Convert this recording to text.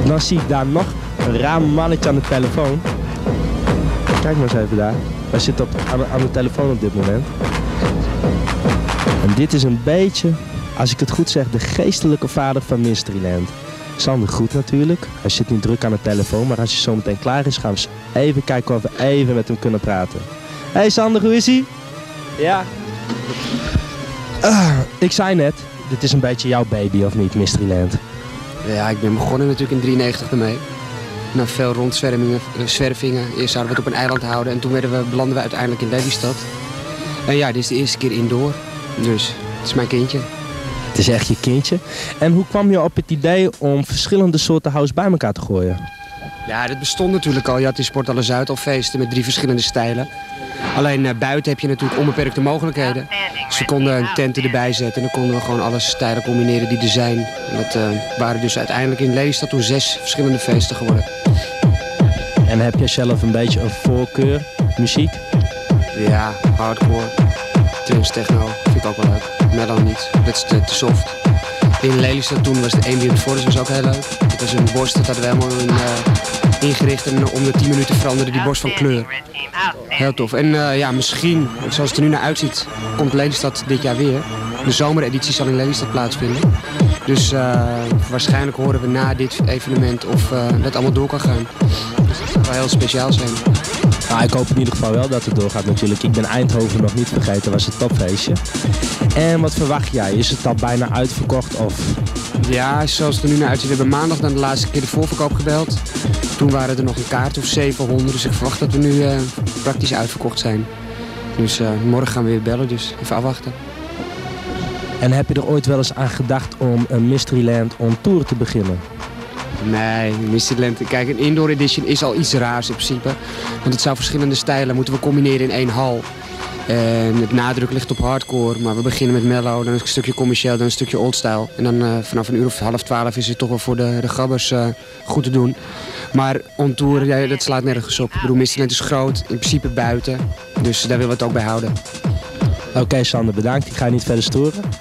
Dan zie ik daar nog een raar mannetje aan de telefoon. Kijk maar eens even daar. Wij zitten aan de telefoon op dit moment. En dit is een beetje, als ik het goed zeg, de geestelijke vader van Mysteryland. Sander goed natuurlijk. Hij zit niet druk aan de telefoon, maar als hij zo meteen klaar is, gaan we even kijken of we even met hem kunnen praten. Hey Sander, hoe is hij? Ja. Ik zei net, dit is een beetje jouw baby of niet, Mysteryland? Ja, ik ben begonnen natuurlijk in 93 ermee. Na veel rondzwervingen. Eerst zouden we het op een eiland houden en toen belanden we uiteindelijk in Lelystad. En ja, dit is de eerste keer indoor. Dus het is mijn kindje. Het is echt je kindje. En hoe kwam je op het idee om verschillende soorten house bij elkaar te gooien? Ja, dat bestond natuurlijk al. Je had in Sporthalle Zuid al feesten met 3 verschillende stijlen. Alleen buiten heb je natuurlijk onbeperkte mogelijkheden. Dus we konden tenten erbij zetten en dan konden we gewoon alle stijlen combineren die er zijn. En dat waren dus uiteindelijk in Lelystad toen 6 verschillende feesten geworden. En heb jij zelf een beetje een voorkeur, muziek? Ja, hardcore, trance, techno, vind ik ook wel leuk. Mellow niet, dat is te soft. In Lelystad toen was de Ambient Forest, was ook heel leuk. Dat was een borst, dat hadden we helemaal ingericht en om de 10 minuten veranderde die borst van kleur. Heel tof. En ja, misschien, zoals het er nu naar uitziet, komt Lelystad dit jaar weer. De zomereditie zal in Lelystad plaatsvinden. Dus waarschijnlijk horen we na dit evenement of dat allemaal door kan gaan. Dus dat zal wel heel speciaal zijn. Nou, ik hoop in ieder geval wel dat het doorgaat natuurlijk. Ik ben Eindhoven nog niet vergeten, was het topfeestje. En wat verwacht jij? Is het al bijna uitverkocht of? Ja, zoals het er nu naar uitziet, we hebben maandag dan de laatste keer de voorverkoop gebeld. Toen waren er nog een kaart of 700, dus ik verwacht dat we nu praktisch uitverkocht zijn. Dus morgen gaan we weer bellen, dus even afwachten. En heb je er ooit wel eens aan gedacht om een Mysteryland on tour te beginnen? Nee, Mysteryland. Kijk, een indoor edition is al iets raars in principe. Want het zou verschillende stijlen moeten we combineren in 1 hal. En het nadruk ligt op hardcore, maar we beginnen met mellow, dan een stukje commercieel, dan een stukje oldstyle. En dan vanaf 11:30 is het toch wel voor de gabbers goed te doen. Maar on tour, ja, dat slaat nergens op. Ik bedoel, Mysteryland is groot, in principe buiten, dus daar willen we het ook bij houden. Oké, Sander, bedankt. Ik ga je niet verder storen.